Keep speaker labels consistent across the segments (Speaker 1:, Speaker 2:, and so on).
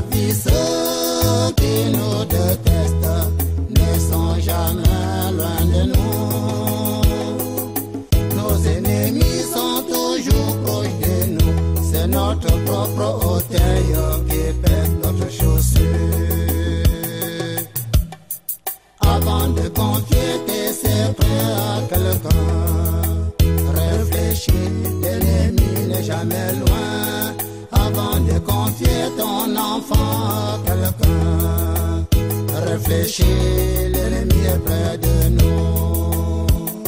Speaker 1: vie, ceux qui nous détestent ne sont jamais loin de nous. Nos ennemis sont toujours proches de nous. C'est notre propre orteil qui pèse notre chaussure. Avant de confier tes secrets à quelqu'un, réfléchis, l'ennemi n'est jamais loin. Avant de confier ton enfant à quelqu'un, réfléchis, l'ennemi est près de nous.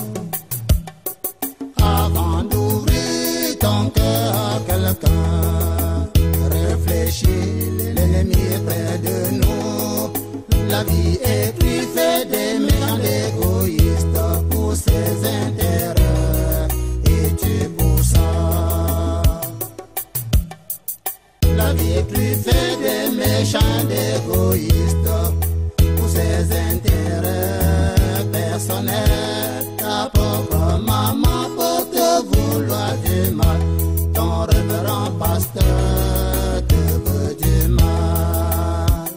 Speaker 1: Avant d'ouvrir ton cœur à quelqu'un, réfléchis, l'ennemi est près de nous. La vie est truffée des méchants égoïstes pour ses intérêts, et tu pour ça. La vie est truffée des méchants égoïstes pour ses intérêts personnels. Ta propre maman peut te vouloir du mal, ton révérend pasteur te veut du mal.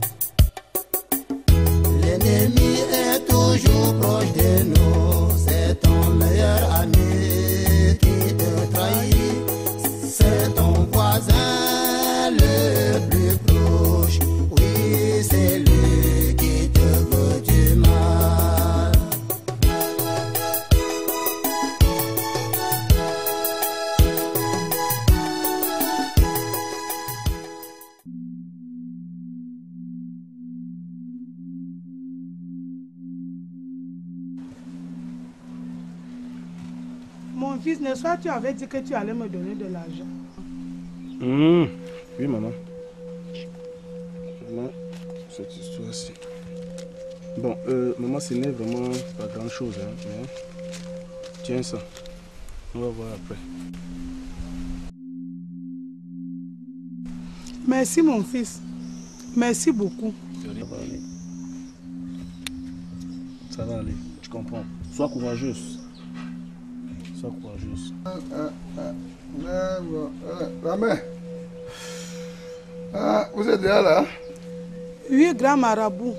Speaker 1: L'ennemi est toujours proche de nous, c'est ton meilleur ami qui te trahit, c'est ton voisin le plus proche, oui c'est lui qui te veut du mal.
Speaker 2: Mon fils, ne sois tu avais dit que tu allais me donner de l'argent.
Speaker 3: Oui, maman. Maman, cette histoire-ci. Bon, maman, ce n'est vraiment pas grand-chose. Hein, mais tiens ça. On va voir après.
Speaker 2: Merci mon fils. Merci beaucoup.
Speaker 3: Ça va aller. Ça va aller. Tu comprends. Sois courageuse. Sois courageuse.
Speaker 4: La mère. Ah, vous êtes déjà là?
Speaker 2: Oui, grand marabout.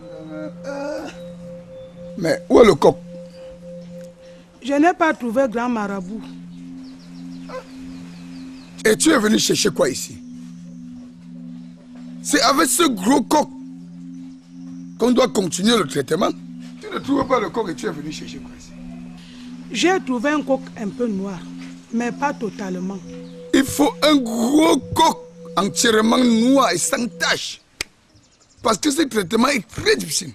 Speaker 4: Mais où est le coq?
Speaker 2: Je n'ai pas trouvé grand marabout.
Speaker 4: Et tu es venu chercher quoi ici? C'est avec ce gros coq qu'on doit continuer le traitement. Tu ne trouves pas le coq et tu es venu chercher quoi ici?
Speaker 2: J'ai trouvé un coq un peu noir, mais pas totalement.
Speaker 4: Il faut un gros coq entièrement noir et sans tache. Parce que ce traitement est très difficile.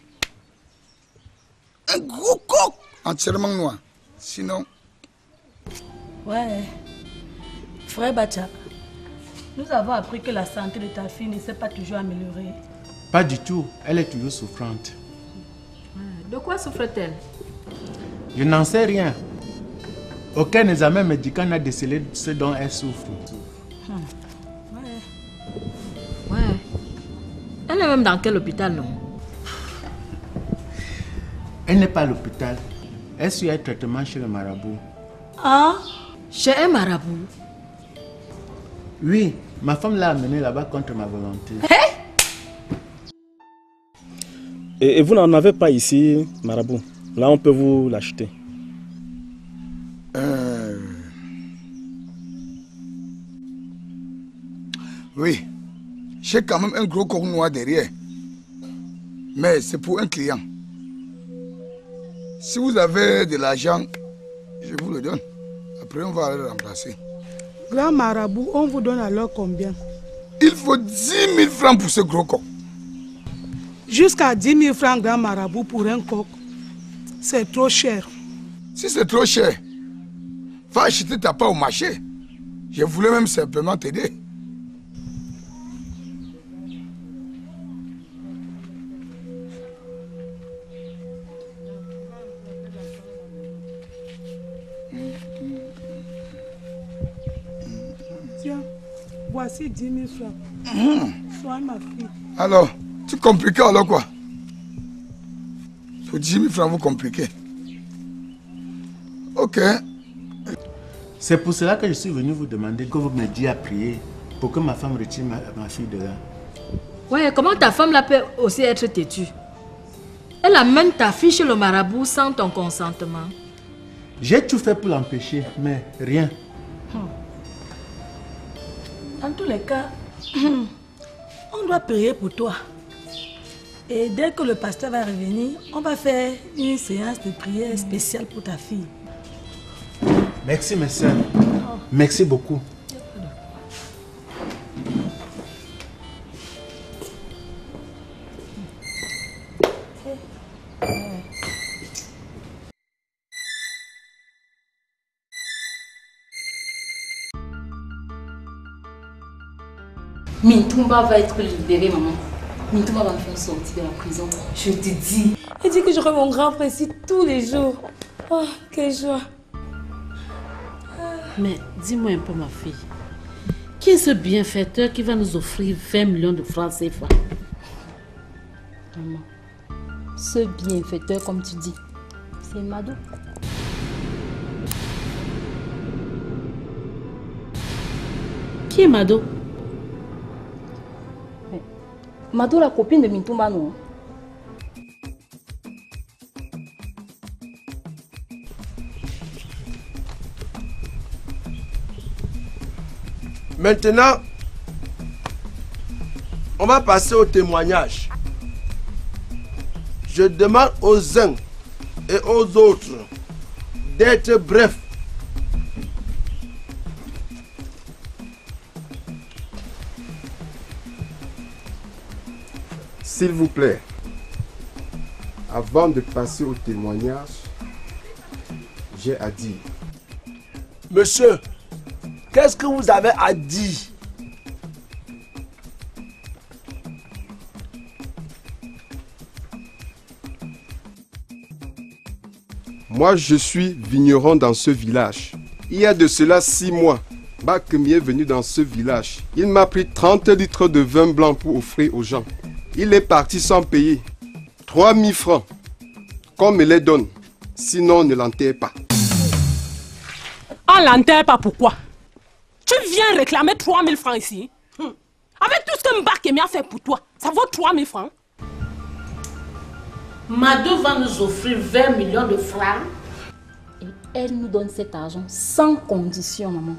Speaker 4: Un gros coq entièrement noir. Sinon...
Speaker 5: Ouais. Frère Bacha, nous avons appris que la santé de ta fille ne s'est pas toujours améliorée.
Speaker 6: Pas du tout. Elle est toujours souffrante.
Speaker 5: De quoi souffre-t-elle?
Speaker 6: Je n'en sais rien. Aucun examen médical n'a décelé ce dont elle souffre.
Speaker 5: Ouais. Elle est même dans quel hôpital, non?
Speaker 6: Elle n'est pas à l'hôpital. Elle suit un traitement chez le marabout.
Speaker 5: Ah, chez un marabout?
Speaker 6: Oui, ma femme l'a amenée là-bas contre ma volonté.
Speaker 3: Et vous n'en avez pas ici, marabout? Là, on peut vous l'acheter.
Speaker 4: Oui, j'ai quand même un gros coq noir derrière. Mais c'est pour un client. Si vous avez de l'argent, je vous le donne. Après, on va le remplacer.
Speaker 2: Grand marabout, on vous donne alors combien?
Speaker 4: Il faut 10 000 francs pour ce gros coq.
Speaker 2: Jusqu'à 10 000 francs, grand marabout, pour un coq. C'est trop cher.
Speaker 4: Si c'est trop cher, va acheter ta part au marché. Je voulais même simplement t'aider.
Speaker 2: Tiens, voici 10 000 francs. Sois ma fille.
Speaker 4: Alors, tu compliques alors quoi? Pour 10 000 francs, vous compliquez. Ok.
Speaker 6: C'est pour cela que je suis venu vous demander que vous m'aidiez à prier pour que ma femme retire ma fille de là.
Speaker 5: Ouais, comment ta femme là peut aussi être têtue? Elle amène ta fille chez le marabout sans ton consentement.
Speaker 6: J'ai tout fait pour l'empêcher, mais rien.
Speaker 5: Dans tous les cas, on doit prier pour toi. Et dès que le pasteur va revenir, on va faire une séance de prière spéciale pour ta fille.
Speaker 6: Merci mes soeurs. Merci beaucoup.
Speaker 7: Mintumba va être libéré, maman. Mintumba va me faire sortir de la prison. Je te dis.
Speaker 5: Il dit que j'aurai mon grand frère ici tous les jours. Oh, quelle joie.
Speaker 8: Mais dis-moi un peu, ma fille. Qui est ce bienfaiteur qui va nous offrir 20 millions de francs CFA?
Speaker 7: Maman, ce bienfaiteur, comme tu dis, c'est Mado.
Speaker 8: Qui est Mado?
Speaker 7: Mado, la copine de Mintumba, non?
Speaker 9: Maintenant, on va passer au témoignage. Je demande aux uns et aux autres d'être brefs.
Speaker 10: S'il vous plaît, avant de passer au témoignage, j'ai à dire.
Speaker 9: Monsieur, qu'est-ce que vous avez à dire?
Speaker 10: Moi, je suis vigneron dans ce village. Il y a de cela 6 mois, Bakemi est venu dans ce village. Il m'a pris 30 litres de vin blanc pour offrir aux gens. Il est parti sans payer. 3000 francs. Qu'on me les donne. Sinon, on ne l'enterre pas.
Speaker 11: On l'enterre pas, pourquoi? Tu viens réclamer 3000 francs ici? Avec tout ce que Bakemi a fait pour toi, ça vaut 3000 francs?
Speaker 8: Mado va nous offrir 20 millions de francs.
Speaker 7: Et elle nous donne cet argent sans condition, maman.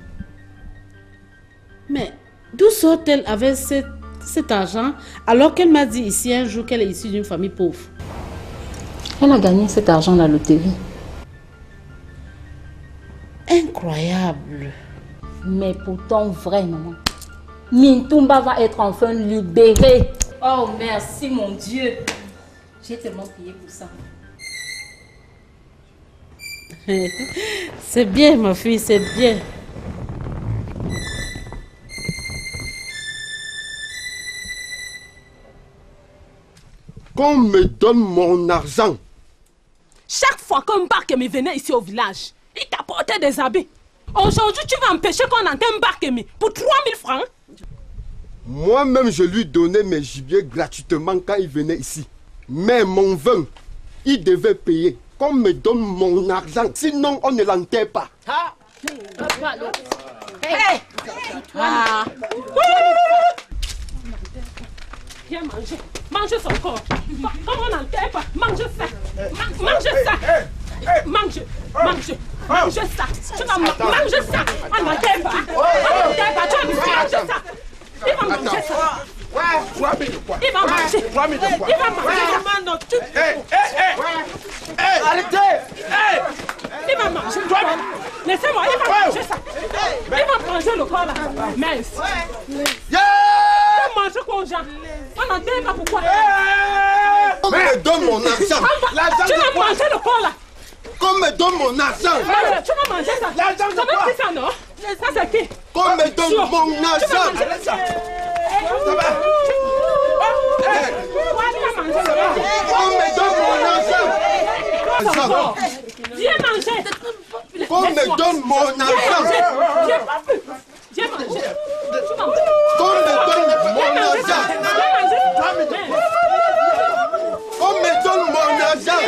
Speaker 8: Mais d'où sort-elle avec cet argent alors qu'elle m'a dit ici un jour qu'elle est issue d'une famille pauvre?
Speaker 7: Elle a gagné cet argent à la loterie.
Speaker 8: Incroyable.
Speaker 7: Mais pourtant vrai, maman. Mintumba va être enfin libérée. Oh, merci mon Dieu. J'ai tellement prié pour ça.
Speaker 8: C'est bien, ma fille, c'est bien.
Speaker 10: Qu'on me donne mon argent.
Speaker 11: Chaque fois qu'un Bakemi venait ici au village, il t'apportait des habits. Aujourd'hui, tu vas empêcher qu'on entende Bakemi pour 3000 francs?
Speaker 10: Moi-même, je lui donnais mes gibiers gratuitement quand il venait ici. Mais mon vin, il devait payer. Qu'on me donne mon argent, sinon on ne l'enterre pas.
Speaker 11: Hey! Viens manger. Mange son corps. Comment on n'enterre pas? Mange ça. Mange ça. Mange. Mange ça. Tu vas manger ça. On n'enterre pas. On n'enterre pas. Tu vas manger ça. Il va manger ça. Il va manger. Il va manger.
Speaker 9: Arrêtez!
Speaker 11: Il va manger. Laissez-moi, il va manger ça. Il va manger le corps là. Mince. Tu vas manger quoi aux gens? On n'entend pas pourquoi.
Speaker 10: Qu'on me donne mon argent.
Speaker 11: Tu vas manger le corps là.
Speaker 10: Qu'on me donne mon argent.
Speaker 11: Tu vas manger ça.
Speaker 9: L'argent de quoi?
Speaker 11: C'est ça, non? Ça, c'est qui?
Speaker 10: Qu'on me donne mon argent.
Speaker 9: Ça va?
Speaker 10: Qu'on me donne mon argent.
Speaker 11: Viens manger.
Speaker 10: Qu'on me donne mon argent.
Speaker 11: Viens manger.
Speaker 10: Qu'on me donne mon argent. Qu'on me donne mon argent.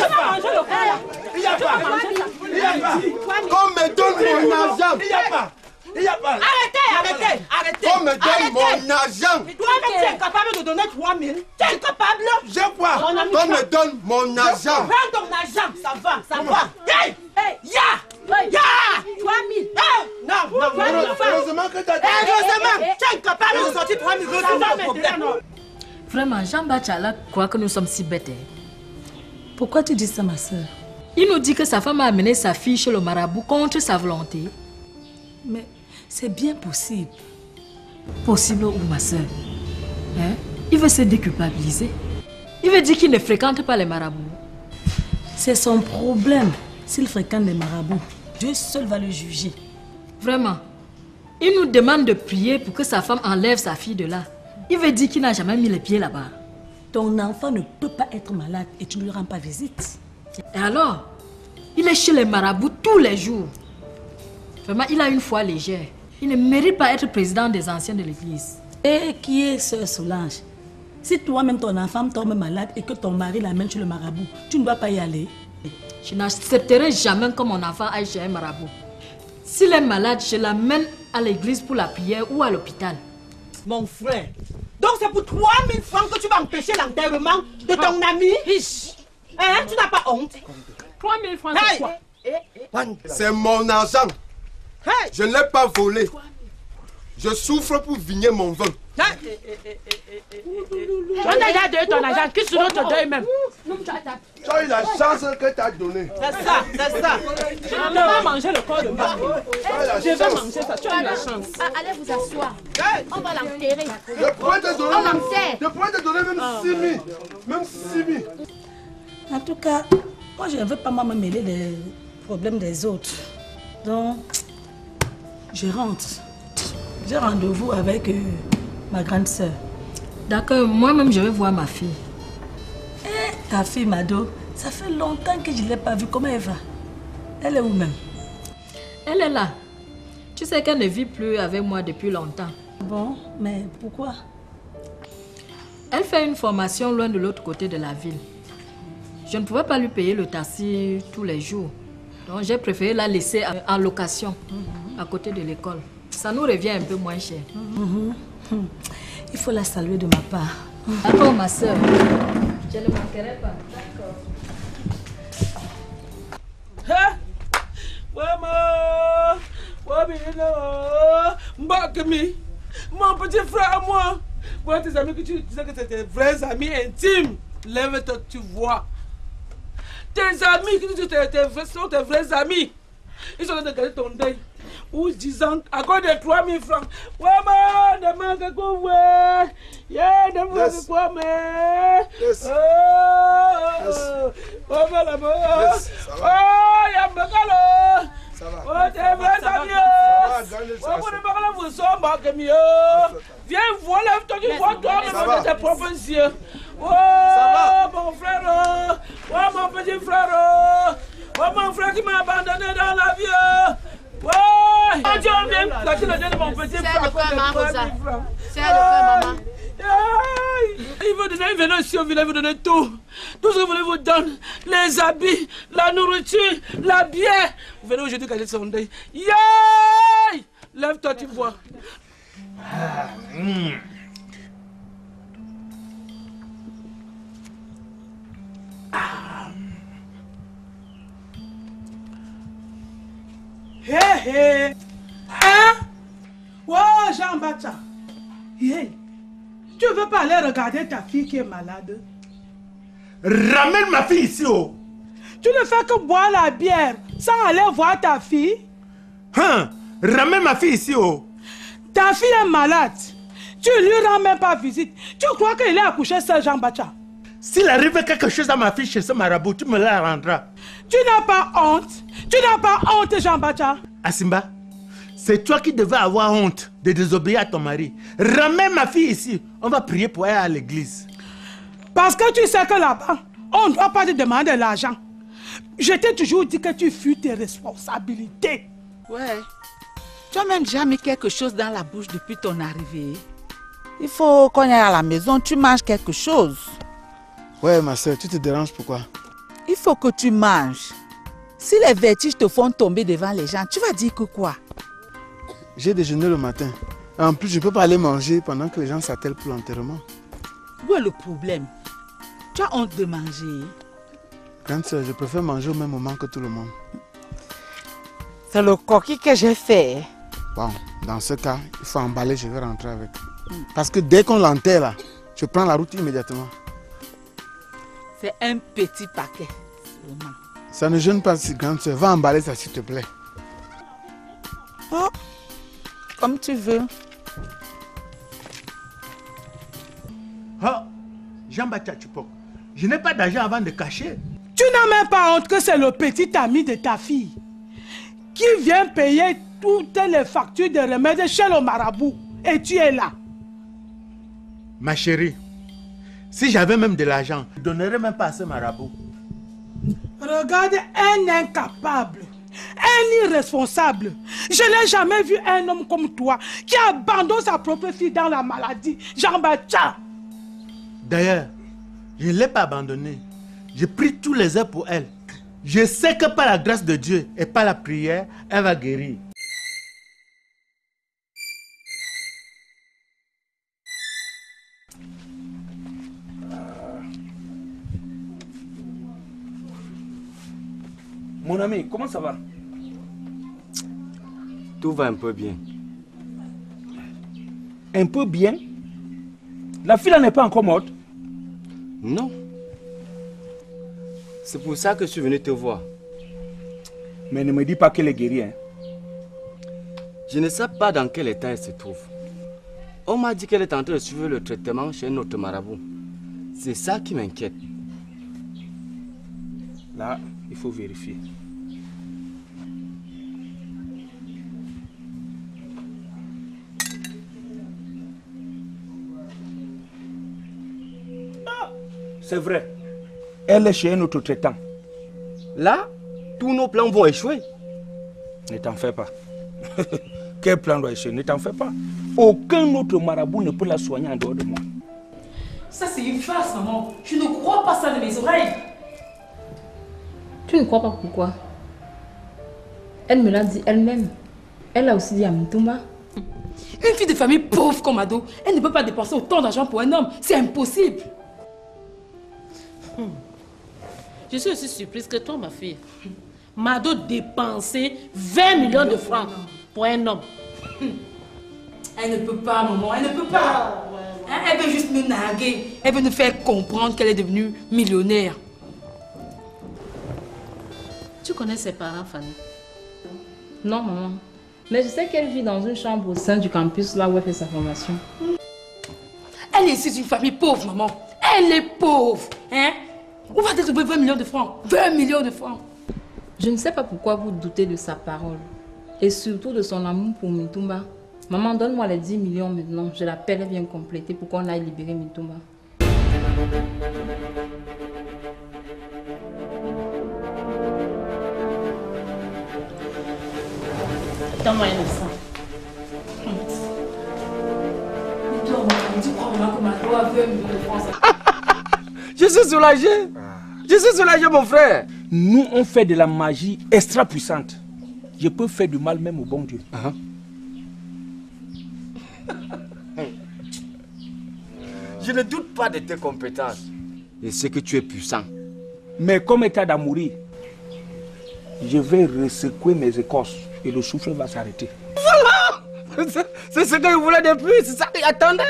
Speaker 10: Qu'on me donne mon argent.
Speaker 9: Il n'y a pas.
Speaker 11: Arrêtez.
Speaker 10: Qu'on me donne mon argent.
Speaker 12: incapable de donner 3 000. Tu es incapable.
Speaker 9: J'ai quoi? Toi me donne mon argent.
Speaker 12: Prends ton argent. Ça va. Hey, ya 3 000. Non.
Speaker 9: Heureusement que tu as dit.
Speaker 12: Heureusement, tu es incapable de sortir 3 000. C'est un problème.
Speaker 5: Vraiment, Jean-Baptiste croit que nous sommes si bêtes. Pourquoi tu dis ça, ma soeur? Il nous dit que sa femme a amené sa fille chez le marabout contre sa volonté. Mais c'est bien possible. Possible où, ma soeur? Hein? Il veut se déculpabiliser. Il veut dire qu'il ne fréquente pas les marabouts. C'est son problème. S'il fréquente les marabouts, Dieu seul va le juger. Vraiment. Il nous demande de prier pour que sa femme enlève sa fille de là. Il veut dire qu'il n'a jamais mis les pieds là-bas. Ton enfant ne peut pas être malade et tu ne lui rends pas visite. Et alors? Il est chez les marabouts tous les jours. Vraiment, il a une foi légère. Il ne mérite pas être président des anciens de l'église. Et qui est sœur Solange? Si toi-même ton enfant tombe malade et que ton mari l'amène chez le marabout, tu ne dois pas y aller. Je n'accepterai jamais que mon enfant aille chez un marabout. S'il est malade, je l'amène à l'église pour la prière ou à l'hôpital.
Speaker 12: Mon frère, donc c'est pour 3 000 francs que tu vas empêcher l'enterrement de ton ami? Hein? Tu n'as pas honte?
Speaker 11: 3 000 francs, c'est quoi?
Speaker 9: C'est mon argent. Je ne l'ai pas volé. Je souffre pour vigner mon vin.
Speaker 11: On a déjà donné ton argent, qui sur notre deuil même.
Speaker 9: Tu as eu la chance que tu as donnée.
Speaker 12: C'est ça.
Speaker 11: Je ne vais pas manger le corps de Marc. Je vais manger ça, tu as eu la chance.
Speaker 13: Allez vous asseoir. On va l'enterrer.
Speaker 9: Je pourrais te donner même 6 000. Même 6 000.
Speaker 5: En tout cas, moi je ne veux pas me mêler des problèmes des autres. Donc, je rentre. J'ai rendez-vous avec ma grande sœur. D'accord, moi-même je vais voir ma fille. Ta fille Mado, ça fait longtemps que je ne l'ai pas vue. Comment elle va? Elle est où même? Elle est là. Tu sais qu'elle ne vit plus avec moi depuis longtemps. Bon, mais pourquoi? Elle fait une formation loin de l'autre côté de la ville. Je ne pouvais pas lui payer le taxi tous les jours. Donc j'ai préféré la laisser en location à côté de l'école. Ça nous revient un peu moins cher. Il faut la saluer de ma part. D'accord, ma soeur. Je ne manquerai pas. D'accord.
Speaker 2: Mon petit frère à moi. Moi, tes amis que tu disais que c'était tes vrais amis intimes. Lève-toi, tu vois. Tes amis qui disent que sont tes vrais amis. Ils sont en train de garder ton deuil. Ou disant, à cause de 3 000 francs. Maman, ne manque quoi, ouais. Yeah, ne manque quoi, mais. Oh, maman. Oh, y'a un bagalo. Oh, tes vrais amis. Oh, vous ne parlez vous sommes mieux. Viens, voilà, toi, tu vois toi-même de tes propres yeux. Oh, mon frère. Oh, mon petit frère. Oh, mon frère qui m'a abandonné dans la vie. Ouais! Oh Dieu, viens placer le Dieu de mon petit frère.
Speaker 13: C'est le frère, maman.
Speaker 2: Il veut donner, venez ici au village, il veut donner tout. Tout ce que vous voulez vous donne. Les habits, la nourriture, la bière. Vous venez aujourd'hui cacher son deuil. Yaï! Lève-toi, tu vois.
Speaker 14: Hé hé. Hein? Oh, Jean-Baptiste. Hey. Tu veux pas aller regarder ta fille qui est malade?
Speaker 6: Ramène ma fille ici, oh.
Speaker 14: Tu ne fais que boire la bière sans aller voir ta fille?
Speaker 6: Hein? Ramène ma fille ici, oh.
Speaker 14: Ta fille est malade. Tu lui rends même pas visite. Tu crois qu'il est accouché seul, Jean-Baptiste?
Speaker 6: S'il arrive quelque chose à ma fille chez ce marabout, tu me la rendras.
Speaker 14: Tu n'as pas honte? Tu n'as pas honte, Jean-Baptiste?
Speaker 6: Asimba, c'est toi qui devais avoir honte de désobéir à ton mari. Ramène ma fille ici. On va prier pour elle à l'église.
Speaker 14: Parce que tu sais que là-bas, on ne doit pas te demander de l'argent. Je t'ai toujours dit que tu fuis tes responsabilités.
Speaker 15: Ouais. Tu as même déjà mis quelque chose dans la bouche depuis ton arrivée. Il faut qu'on aille à la maison, tu manges quelque chose.
Speaker 3: Ouais, ma soeur, tu te déranges pourquoi?
Speaker 15: Il faut que tu manges. Si les vertiges te font tomber devant les gens, tu vas dire que quoi?
Speaker 3: J'ai déjeuné le matin.
Speaker 6: En plus, je ne peux pas aller manger pendant que les gens s'attellent pour l'enterrement.
Speaker 15: Où est le problème? Tu as honte de manger?
Speaker 6: Grande sœur, je préfère manger au même moment que tout le monde.
Speaker 15: C'est le coquille que j'ai fait.
Speaker 6: Bon, dans ce cas, il faut emballer, je vais rentrer avec. Parce que dès qu'on l'enterre là, je prends la route immédiatement.
Speaker 15: C'est un petit paquet.
Speaker 6: Ça ne gêne pas, si grande sœur. Va emballer ça, s'il te plaît.
Speaker 15: Oh, comme tu veux.
Speaker 6: Oh, Jean-Baptiste Tchupok, je n'ai pas d'argent avant de cacher.
Speaker 14: Tu n'as même pas honte que c'est le petit ami de ta fille qui vient payer toutes les factures de remèdes chez le marabout. Et tu es là.
Speaker 6: Ma chérie, si j'avais même de l'argent, je ne donnerais même pas à ce marabout.
Speaker 14: Regarde un incapable, un irresponsable. Je n'ai jamais vu un homme comme toi qui abandonne sa propre fille dans la maladie. Jean-Baptiste.
Speaker 6: D'ailleurs, je ne l'ai pas abandonnée. J'ai pris tous les heures pour elle. Je sais que par la grâce de Dieu et par la prière, elle va guérir.
Speaker 2: Mon ami, comment ça va?
Speaker 16: Tout va un peu bien.
Speaker 2: Un peu bien? La fille n'est pas encore morte?
Speaker 16: Non. C'est pour ça que je suis venu te voir.
Speaker 2: Mais ne me dis pas qu'elle est guérie. Hein?
Speaker 16: Je ne sais pas dans quel état elle se trouve. On m'a dit qu'elle est en train de suivre le traitement chez notre marabout. C'est ça qui m'inquiète.
Speaker 2: Là, il faut vérifier. C'est vrai. Elle est chez un autre traitant.
Speaker 16: Là, tous nos plans vont échouer.
Speaker 2: Ne t'en fais pas. Quel plan doit échouer? Ne t'en fais pas. Aucun autre marabout ne peut la soigner en dehors de moi.
Speaker 5: Ça, c'est une farce, maman. Je ne crois pas ça de mes oreilles.
Speaker 7: Tu ne crois pas pourquoi? Elle me l'a dit elle-même. Elle a aussi dit à Mintumba.
Speaker 5: Une fille de famille pauvre comme Ado, elle ne peut pas dépenser autant d'argent pour un homme. C'est impossible.
Speaker 8: Je suis aussi surprise que toi, ma fille. Mado dépensait 20 millions de francs pour un homme.
Speaker 5: Elle ne peut pas, maman, elle ne peut pas. Hein, elle veut juste nous narguer. Elle veut nous faire comprendre qu'elle est devenue millionnaire.
Speaker 8: Tu connais ses parents, Fanny?
Speaker 7: Non, maman. Mais je sais qu'elle vit dans une chambre au sein du campus, là où elle fait sa formation.
Speaker 5: Elle est issue d'une famille pauvre, maman. Elle est pauvre. Hein? Où va-t-elle trouver 20 millions de francs? 20 millions de francs.
Speaker 7: Je ne sais pas pourquoi vous doutez de sa parole. Et surtout de son amour pour Mintumba. Maman, donne-moi les 10 millions maintenant. Je l'appelle, elle vient compléter pour qu'on aille libérer Mintumba.
Speaker 8: Donne-moi un instant.
Speaker 5: Et toi, maman, tu crois vraiment que Mado a 20 millions de francs?
Speaker 16: Je suis soulagé. Je suis soulagé, mon frère.
Speaker 2: Nous, on fait de la magie extra puissante. Je peux faire du mal même au bon Dieu.
Speaker 16: Je ne doute pas de tes compétences. Je sais que tu es puissant.
Speaker 2: Mais comme état à mourir, je vais resecouer mes écorces et le souffle va s'arrêter.
Speaker 16: Voilà! C'est ce que je voulais depuis, c'est ça que j'attendais.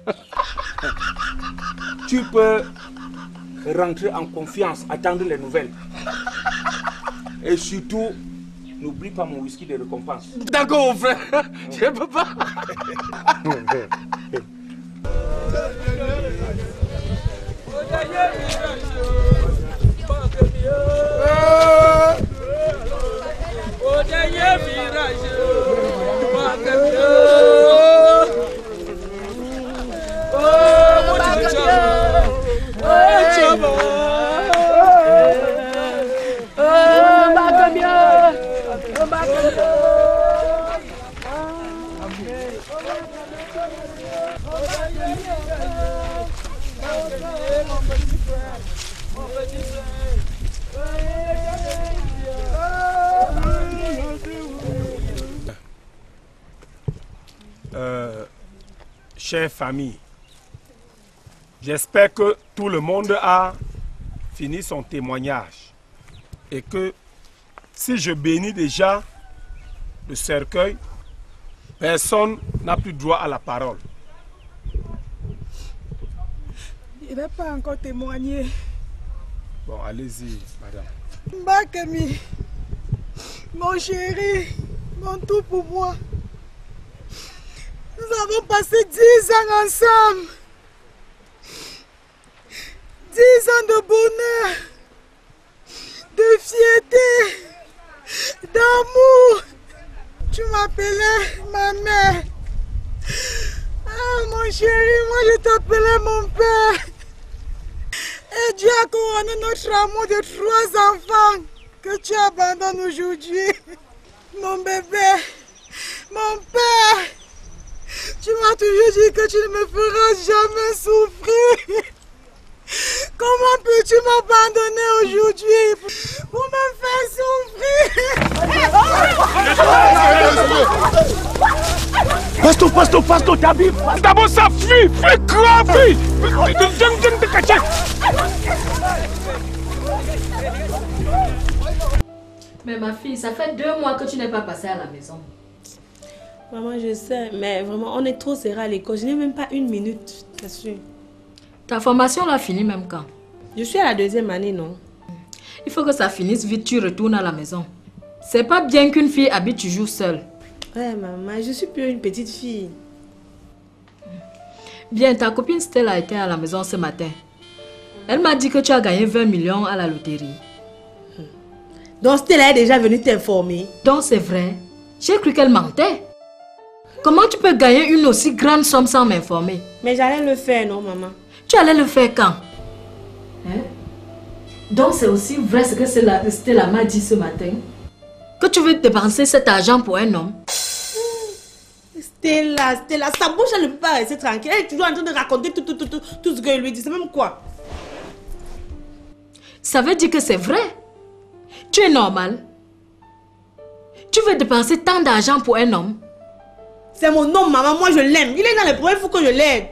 Speaker 2: Tu peux rentrer en confiance, attendre les nouvelles. Et surtout, n'oublie pas mon whisky de récompense.
Speaker 16: D'accord, mon frère. Je ne peux pas.
Speaker 17: Chère famille, j'espère que tout le monde a fini son témoignage et que si je bénis déjà le cercueil, personne n'a plus droit à la parole.
Speaker 14: Il n'a pas encore témoigné.
Speaker 17: Bon, allez-y, madame.
Speaker 14: Mbakemi, mon chéri, mon tout pour moi. Nous avons passé 10 ans ensemble. 10 ans de bonheur, de fierté, d'amour. Tu m'appelais ma mère. Ah, mon chéri, moi je t'appelais mon père. Et Dieu a couronné notre amour de 3 enfants que tu abandonnes aujourd'hui. Mon bébé, mon père, tu m'as toujours dit que tu ne me feras jamais souffrir. Comment peux-tu m'abandonner aujourd'hui pour me faire souffrir?
Speaker 17: Pasteur, t'habilles. D'abord ça fuit, fuis grave, fuis.
Speaker 5: Mais ma fille, ça fait 2 mois que tu n'es pas passée à la maison.
Speaker 11: Maman, je sais, mais vraiment, on est trop serré à l'école. Je n'ai même pas 1 minute, c'est sûr.
Speaker 5: Ta formation l'a fini même quand?
Speaker 11: Je suis à la 2e année, non?
Speaker 5: Il faut que ça finisse vite, tu retournes à la maison. C'est pas bien qu'une fille habite toujours seule.
Speaker 11: Ouais, maman, je suis plus une petite fille.
Speaker 5: Bien, ta copine Stella a été à la maison ce matin. Elle m'a dit que tu as gagné 20 millions à la loterie.
Speaker 11: Donc Stella est déjà venue t'informer?
Speaker 5: Donc c'est vrai. J'ai cru qu'elle mentait. Comment tu peux gagner une aussi grande somme sans m'informer?
Speaker 11: Mais j'allais le faire, non, maman?
Speaker 5: Tu allais le faire quand? Hein? Donc c'est aussi vrai ce que Stella m'a dit ce matin? Que tu veux dépenser cet argent pour un homme?
Speaker 11: Stella, sa bouche elle ne peut pas rester tranquille. Elle est toujours en train de raconter tout ce que lui dit. C'est même quoi?
Speaker 5: Ça veut dire que c'est vrai. Tu es normal. Tu veux dépenser tant d'argent pour un homme?
Speaker 11: C'est mon homme, maman. Moi, je l'aime. Il est dans les problèmes, il faut que je l'aide.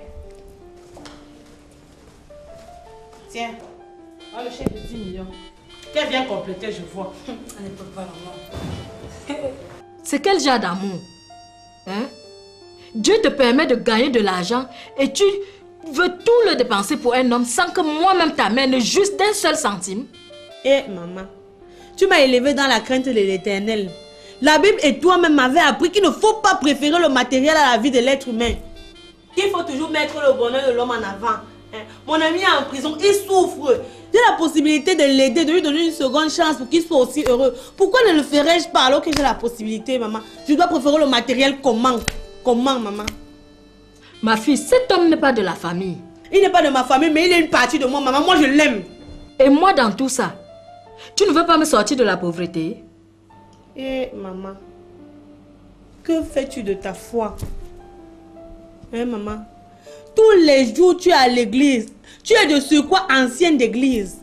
Speaker 11: Tiens. Ah, le chèque de 10 millions. Qu'elle vient compléter, je vois. Elle ne peut pas l'avoir.
Speaker 5: C'est quel genre d'amour? Hein? Dieu te permet de gagner de l'argent et tu veux tout le dépenser pour un homme sans que moi-même t'amène juste d'un seul centime?
Speaker 11: Eh, maman, tu m'as élevé dans la crainte de l'Éternel. La Bible et toi-même m'avez appris qu'il ne faut pas préférer le matériel à la vie de l'être humain. Qu'il faut toujours mettre le bonheur de l'homme en avant. Mon ami est en prison, il souffre. J'ai la possibilité de l'aider, de lui donner une seconde chance pour qu'il soit aussi heureux. Pourquoi ne le ferais-je pas alors que j'ai la possibilité, maman? Je dois préférer le matériel comment? Comment, maman?
Speaker 5: Ma fille, cet homme n'est pas de la famille.
Speaker 11: Il n'est pas de ma famille, mais il est une partie de moi, maman. Moi, je l'aime.
Speaker 5: Et moi, dans tout ça, tu ne veux pas me sortir de la pauvreté?
Speaker 11: Eh, maman, que fais-tu de ta foi? Hein, maman? Tous les jours, tu es à l'église. Tu es de surcroît ancienne d'église.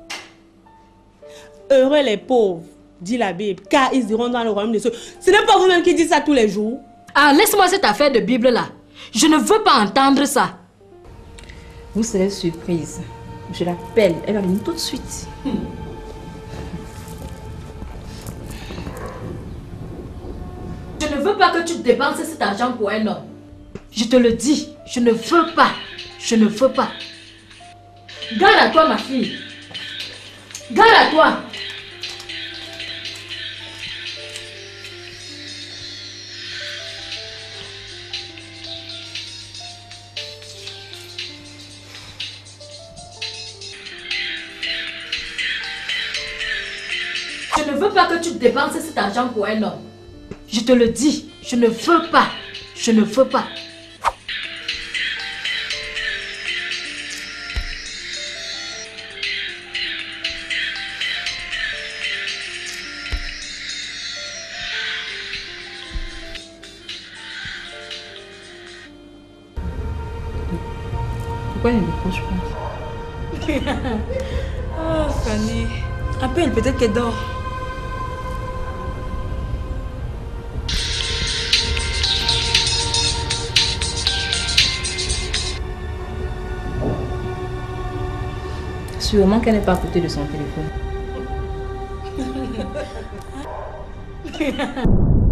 Speaker 11: Heureux les pauvres, dit la Bible, car ils iront dans le royaume des cieux. Ce n'est pas vous-même qui dites ça tous les jours.
Speaker 5: Ah, laisse-moi cette affaire de Bible là. Je ne veux pas entendre ça.
Speaker 11: Vous serez surprise. Je l'appelle. Elle va venir tout de suite.
Speaker 5: Je ne veux pas que tu dépenses cet argent pour un homme. Je te le dis, je ne veux pas. Je ne veux pas. Garde à toi, ma fille. Garde à toi. Je ne veux pas que tu dépenses cet argent pour un homme. Je te le dis, je ne veux pas. Je ne veux pas.
Speaker 11: Pourquoi elle ne décroche pas?
Speaker 14: Oh, Fanny. Appelle, peut-être qu'elle dort.
Speaker 5: Sûrement qu'elle n'est pas à côté de son téléphone.